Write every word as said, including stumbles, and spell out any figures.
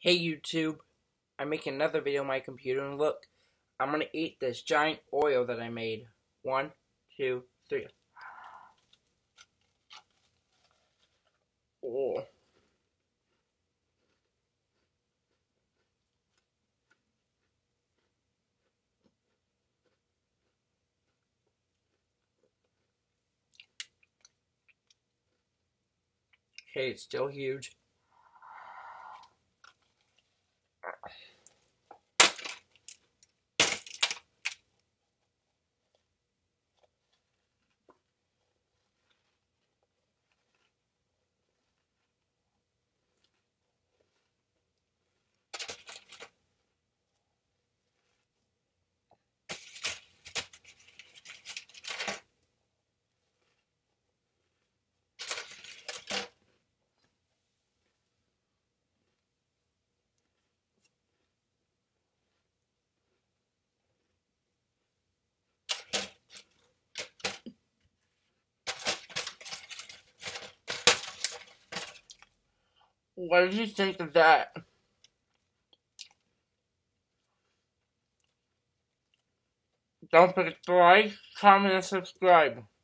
Hey YouTube, I'm making another video on my computer and look, I'm gonna eat this giant Oreo that I made. One, two, three. Oh. Okay, it's still huge. What did you think of that? Don't forget to like, comment, and subscribe.